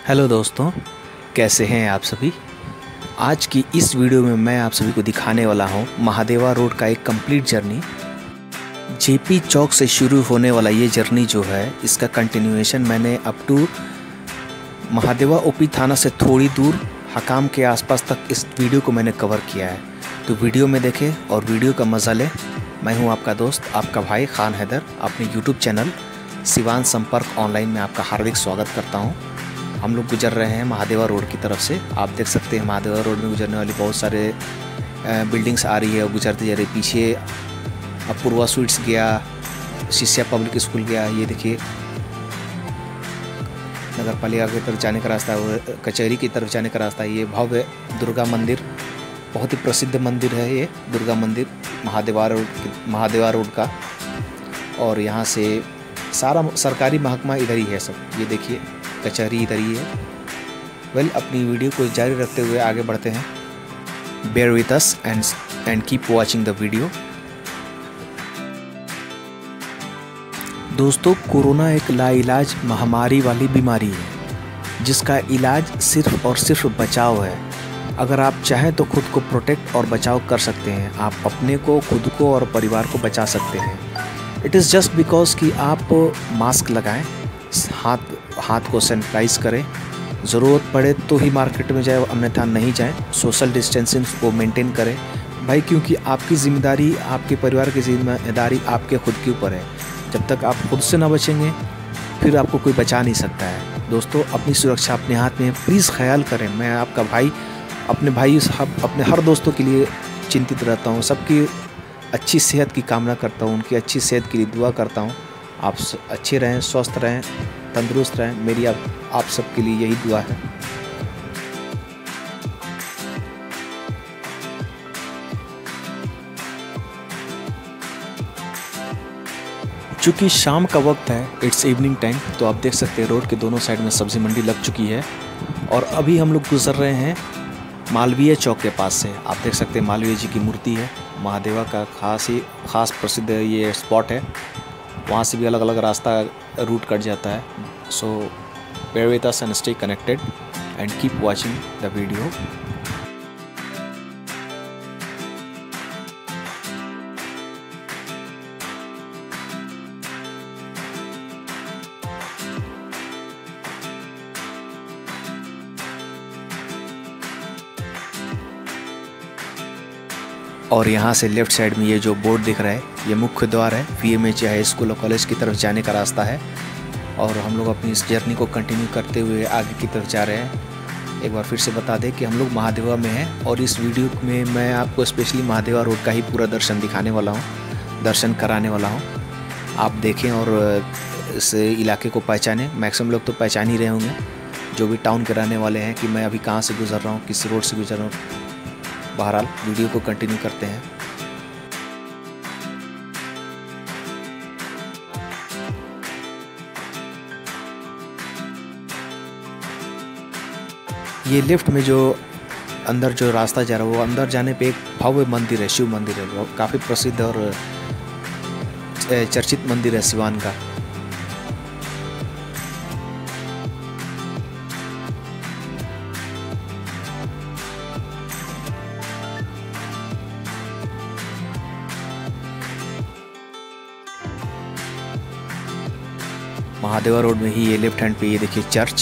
Hello दोस्तों, कैसे हैं आप सभी। आज की इस वीडियो में मैं आप सभी को दिखाने वाला हूं महादेवा रोड का एक कंप्लीट जर्नी। जेपी चौक से शुरू होने वाला ये जर्नी जो है, इसका कंटिन्यूएशन मैंने अप टू महादेवा ओपी थाना से थोड़ी दूर हकाम के आसपास तक इस वीडियो को मैंने कवर किया है। तो वीडियो में देखें और वीडियो का मज़ा लें। मैं हूं आपका दोस्त, आपका भाई खान हैदर। अपने यूट्यूब चैनल शिवान संपर्क ऑनलाइन में आपका हार्दिक स्वागत करता हूं। हम लोग गुजर रहे हैं महादेवा रोड की तरफ से। आप देख सकते हैं महादेवा रोड में गुजरने वाली बहुत सारे बिल्डिंग्स आ रही है और गुजरती जा रही। पीछे अपूर्वा स्वीट्स गया, शिष्या पब्लिक स्कूल गया। ये देखिए नगर पालिका की तरफ जाने का रास्ता है, कचहरी की तरफ जाने का रास्ता है। ये भव्य दुर्गा मंदिर, बहुत ही प्रसिद्ध मंदिर है ये दुर्गा मंदिर महादेवा रोड का। और यहाँ से सारा सरकारी महकमा इधर ही है सब। ये देखिए कचहरी इधर ही है। वेल, अपनी वीडियो को जारी रखते हुए आगे बढ़ते हैं। Bear with us and keep watching the video. दोस्तों, कोरोना एक लाइलाज महामारी वाली बीमारी है जिसका इलाज सिर्फ और सिर्फ बचाव है। अगर आप चाहें तो खुद को प्रोटेक्ट और बचाव कर सकते हैं। आप अपने को, खुद को और परिवार को बचा सकते हैं। इट इज़ जस्ट बिकॉज कि आप मास्क लगाएं, हाथ को सैनिटाइज करें, ज़रूरत पड़े तो ही मार्केट में जाए, अन्यथा नहीं जाएं। सोशल डिस्टेंसिंग को मेंटेन करें भाई, क्योंकि आपकी जिम्मेदारी, आपके परिवार की जिम्मेदारी आपके खुद के ऊपर है। जब तक आप खुद से ना बचेंगे फिर आपको कोई बचा नहीं सकता है। दोस्तों, अपनी सुरक्षा अपने हाथ में है, प्लीज़ ख्याल करें। मैं आपका भाई, अपने हर दोस्तों के लिए चिंतित रहता हूँ। सबकी अच्छी सेहत की कामना करता हूँ, उनकी अच्छी सेहत के लिए दुआ करता हूँ। आप अच्छे रहें, स्वस्थ रहें, तंदुरुस्त रहें। मेरी आप सबके लिए यही दुआ है। चूँकि शाम का वक्त है, इट्स इवनिंग टाइम, तो आप देख सकते हैं रोड के दोनों साइड में सब्जी मंडी लग चुकी है। और अभी हम लोग गुजर रहे हैं मालवीय चौक के पास से। आप देख सकते हैं मालवीय जी की मूर्ति है। महादेवा का खास प्रसिद्ध ये स्पॉट है। वहाँ से भी अलग अलग रास्ता रूट कट जाता है। So bear with us and stay connected and keep watching the video. और यहाँ से लेफ़्ट साइड में ये जो बोर्ड दिख रहा है, ये मुख्य द्वार है। VMH हाई स्कूल और कॉलेज की तरफ जाने का रास्ता है। और हम लोग अपनी इस जर्नी को कंटिन्यू करते हुए आगे की तरफ जा रहे हैं। एक बार फिर से बता दें कि हम लोग महादेवा में हैं और इस वीडियो में मैं आपको स्पेशली महादेवा रोड का ही पूरा दर्शन दिखाने वाला हूँ, दर्शन कराने वाला हूँ। आप देखें और इस इलाके को पहचानें। मैक्सिमम लोग तो पहचान ही रहे होंगे जो भी टाउन के रहने वाले हैं कि मैं अभी कहाँ से गुजर रहा हूँ, किस रोड से गुजर रहा हूँ। बहरहाल वीडियो को कंटिन्यू करते हैं। ये लिफ्ट में जो अंदर जो रास्ता जा रहा है, वो अंदर जाने पे एक भव्य मंदिर है, शिव मंदिर है। वो काफ़ी प्रसिद्ध और चर्चित मंदिर है सिवान का। महादेवा रोड में ही ये लेफ्ट हैंड पे ये देखिए चर्च।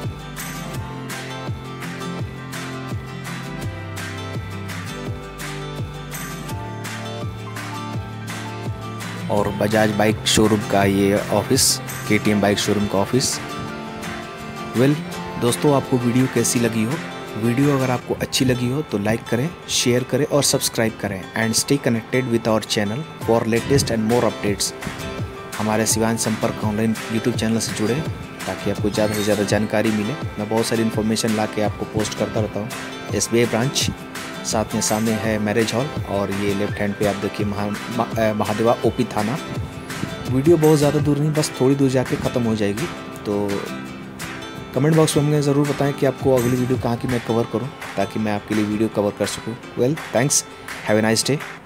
और बजाज बाइक शोरूम का ये ऑफिस, KTM बाइक शोरूम का ऑफिस। वेल दोस्तों, आपको वीडियो कैसी लगी हो? वीडियो अगर आपको अच्छी लगी हो तो लाइक करें, शेयर करें और सब्सक्राइब करें। And stay connected with our channel for latest and more updates. हमारे शिवान संपर्क ऑनलाइन यूट्यूब चैनल से जुड़े ताकि आपको ज़्यादा से ज़्यादा जानकारी मिले। मैं बहुत सारी इन्फॉर्मेशन ला के आपको पोस्ट करता रहता हूँ। SBI ब्रांच, साथ में सामने है मैरिज हॉल। और ये लेफ्ट हैंड पे आप देखिए महादेवा OP थाना। वीडियो बहुत ज़्यादा दूर नहीं, बस थोड़ी दूर जाके ख़त्म हो जाएगी। तो कमेंट बॉक्स में मुझे ज़रूर बताएं कि आपको अगली वीडियो कहाँ की मैं कवर करूँ, ताकि मैं आपके लिए वीडियो कवर कर सकूँ। Well, thanks, have a nice day.